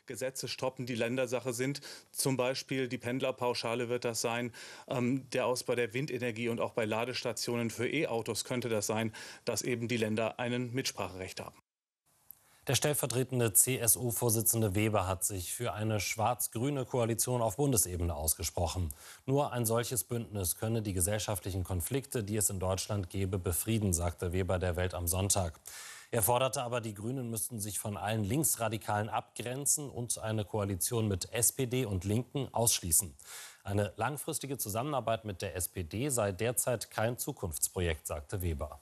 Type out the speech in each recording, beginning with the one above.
Gesetze stoppen, die Ländersache sind. Zum Beispiel die Pendlerpauschale wird das sein, der Ausbau der Windenergie und auch bei Ladestationen für E-Autos könnte das sein, dass eben die Länder ein Mitspracherecht haben. Der stellvertretende CSU-Vorsitzende Weber hat sich für eine schwarz-grüne Koalition auf Bundesebene ausgesprochen. Nur ein solches Bündnis könne die gesellschaftlichen Konflikte, die es in Deutschland gebe, befrieden, sagte Weber der Welt am Sonntag. Er forderte aber, die Grünen müssten sich von allen Linksradikalen abgrenzen und eine Koalition mit SPD und Linken ausschließen. Eine langfristige Zusammenarbeit mit der SPD sei derzeit kein Zukunftsprojekt, sagte Weber.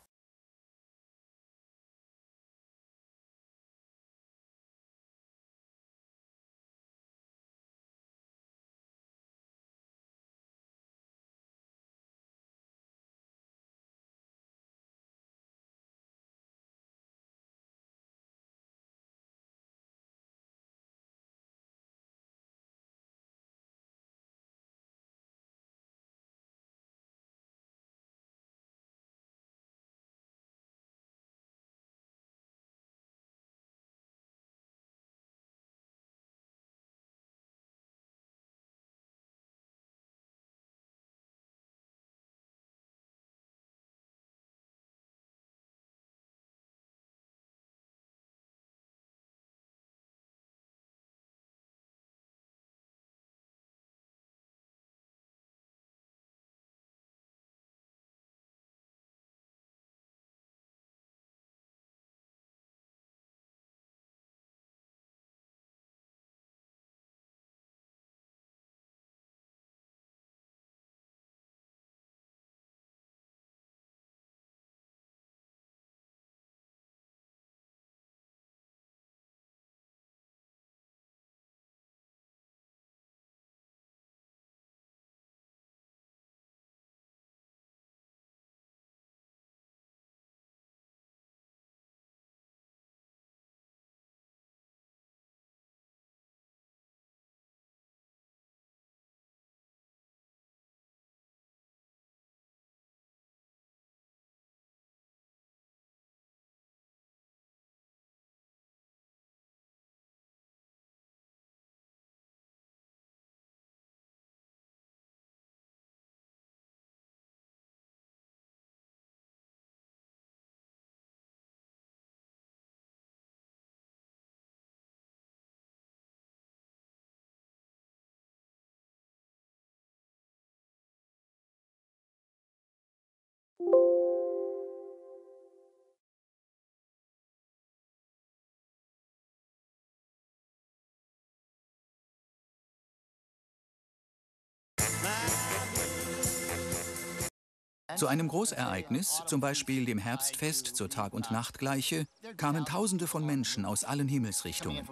Zu einem Großereignis, zum Beispiel dem Herbstfest zur Tag- und Nachtgleiche, kamen Tausende von Menschen aus allen Himmelsrichtungen.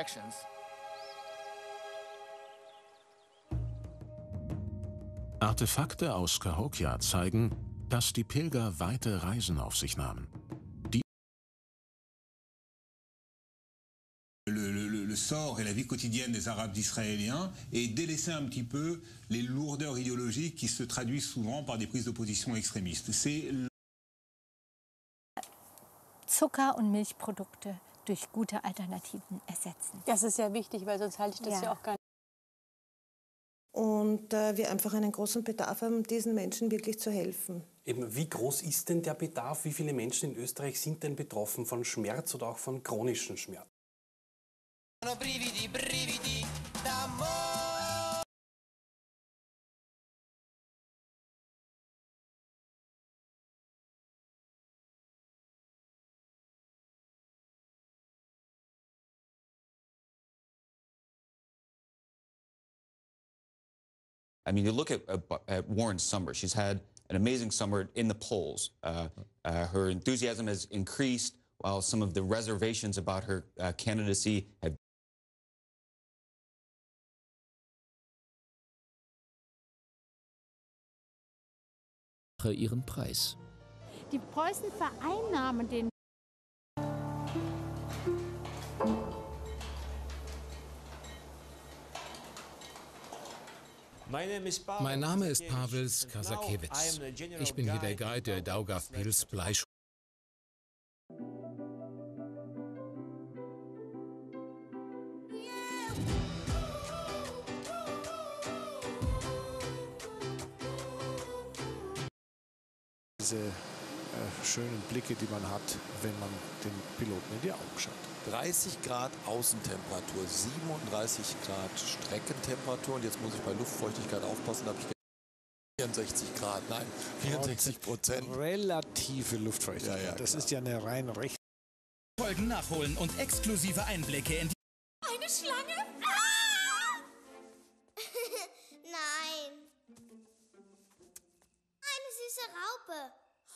Artefakte aus Cahokia zeigen, dass die Pilger weite Reisen auf sich nahmen. Le sort et la vie quotidienne des Arabes israéliens et délaisser un petit peu les lourdeurs idéologiques qui se traduisent souvent par des prises d'opposition extrémistes. Zucker- und Milchprodukte durch gute Alternativen ersetzen. Das ist ja wichtig, weil sonst halte ich das ja auch gar nicht. Und wir einfach einen großen Bedarf haben, diesen Menschen wirklich zu helfen. Eben, wie groß ist denn der Bedarf? Wie viele Menschen in Österreich sind denn betroffen von Schmerz oder auch von chronischen Schmerz? Brividi, brividi, d'amore. I mean, you look at Warren Summer. She's had an amazing summer in the polls. Her enthusiasm has increased, while some of the reservations about her candidacy have ihren Preis. Die Preußen vereinnahmen den. Mein Name ist Pawels Kasakiewicz. Ich bin hier der Guide der Daugavpils Bleischule. diese schönen Blicke, die man hat, wenn man den Piloten in die Augen schaut. 30 Grad Außentemperatur, 37 Grad Streckentemperatur. Und jetzt muss ich bei Luftfeuchtigkeit aufpassen, da habe ich 64 Grad, nein, 64%. Relative Luftfeuchtigkeit. Ja, das ist ja eine rein recht. Folgen nachholen und exklusive Einblicke in die... Eine Schlange? Ah! Nein. Eine süße Raupe.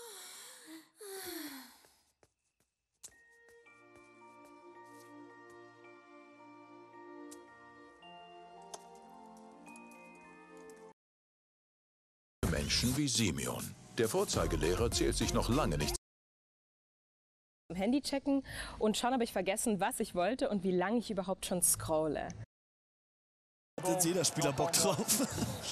Menschen wie Simeon. Der Vorzeigelehrer zählt sich noch lange nicht. Handy checken und schauen, ob ich vergessen, was ich wollte und wie lange ich überhaupt schon scrolle. Da hat jeder Spieler Bock drauf.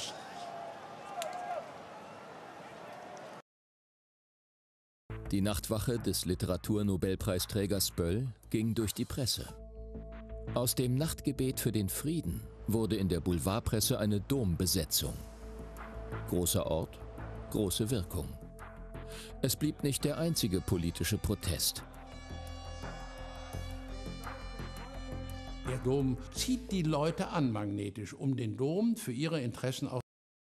Die Nachtwache des Literaturnobelpreisträgers Böll ging durch die Presse. Aus dem Nachtgebet für den Frieden wurde in der Boulevardpresse eine Dombesetzung. Großer Ort, große Wirkung. Es blieb nicht der einzige politische Protest. Der Dom zieht die Leute an magnetisch, um den Dom für ihre Interessen auszunutzen.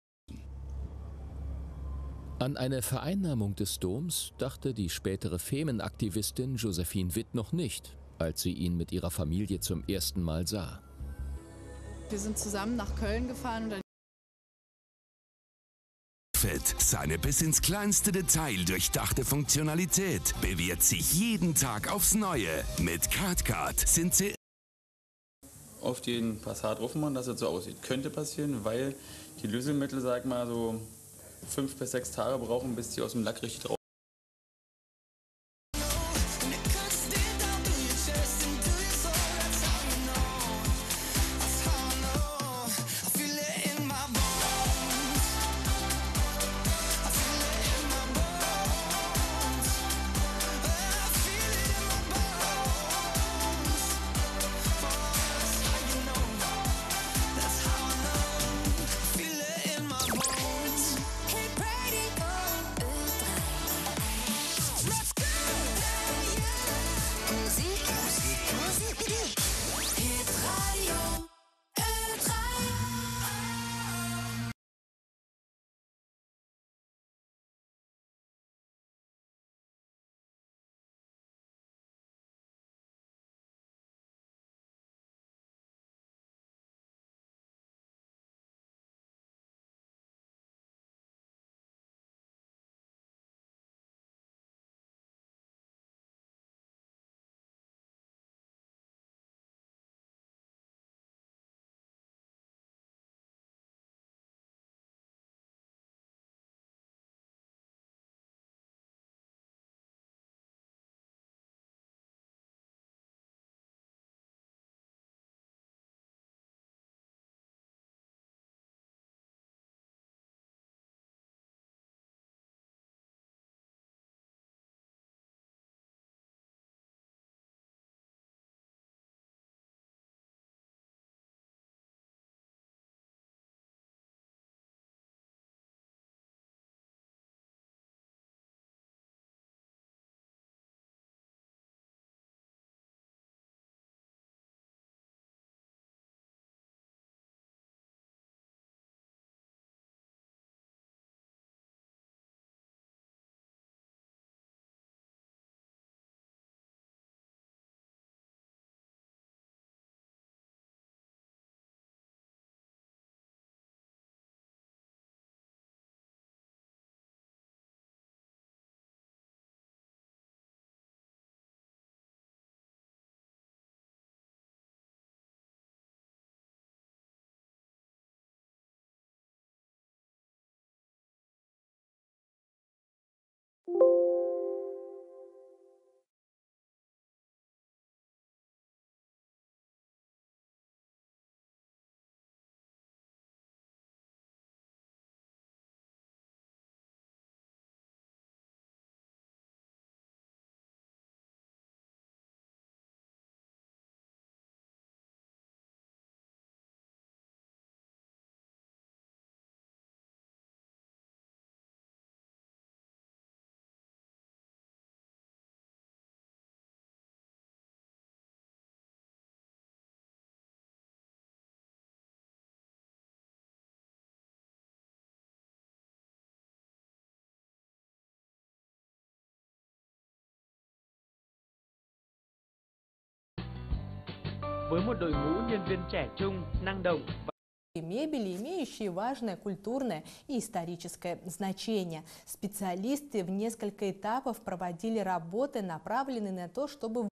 An eine Vereinnahmung des Doms dachte die spätere Femenaktivistin Josephine Witt noch nicht, als sie ihn mit ihrer Familie zum ersten Mal sah. Wir sind zusammen nach Köln gefahren und seine bis ins kleinste Detail durchdachte Funktionalität bewährt sich jeden Tag aufs Neue. Mit CardCard sind sie auf den Passat aufmachen, dass es so aussieht. Könnte passieren, weil die Lösemittel, sag mal, so 5 bis 6 Tage brauchen, bis die aus dem Lack richtig drauf. với một đội ngũ nhân viên trẻ trung, năng động. Мебели, имеющие важное культурное и историческое значение. Специалисты в несколько этапов проводили работы, направленные на то, чтобы...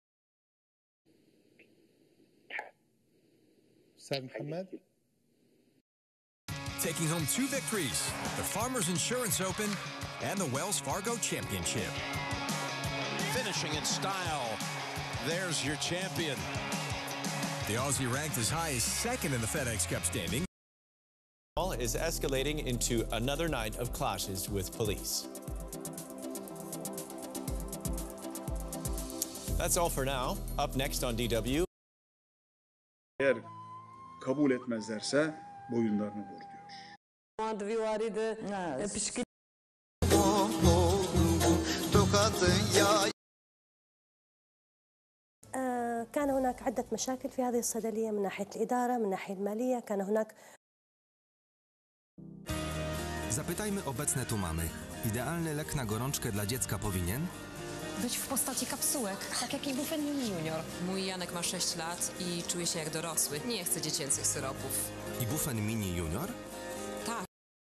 Taking home 2 victories, the Farmers Insurance Open and the Wells Fargo Championship. Finishing in style, there's your champion. The Aussie ranked as high as second in the FedEx Cup standing. Is escalating into another night of clashes with police. That's all for now. Up next on DW. Eğer kabul etmezlerse boyunlarını vur diyor. كان هناك عدة مشاكل في هذه الصيدلية من ناحية الإدارة، من ناحية المالية، كان هناك. Zapytajmy obecne tu mamy. Idealny lek na gorączkę dla dziecka powinien? Być w postaci kapsułek, tak jak Ibufen Mini Junior. Mój Janek ma 6 lat i czuje się jak dorosły. Nie chce dziecięcych syropów. Ibufen Mini Junior? Tak.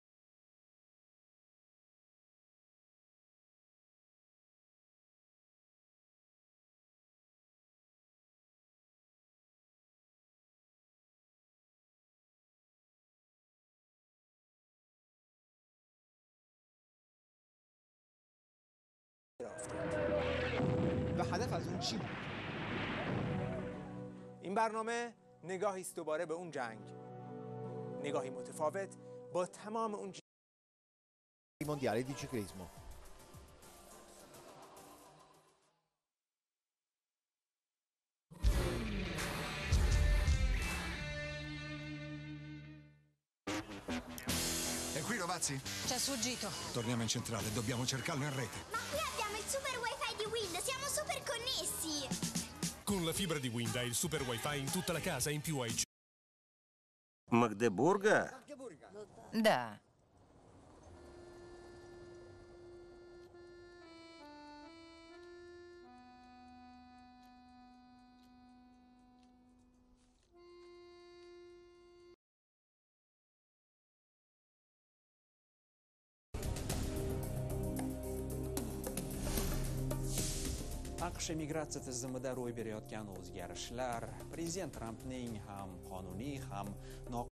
و هدف از اون چی بود؟ این برنامه نگاهی است دوباره به اون جنگ، نگاهی متفاوت با تمام اون mondiali di ciclismo. E qui Rovazzi? C'è sfuggito. Torniamo in centrale, dobbiamo cercarlo in rete. Ma qui abbiamo il super wifi di Wind, siamo super connessi! Con la fibra di Wind hai il super wifi in tutta la casa, in più hai... Магдебурга? Да. AQSh migratsiya tizimida ro'y berayotgan o'zgarishlar prezident Trampning ham qonuniy ham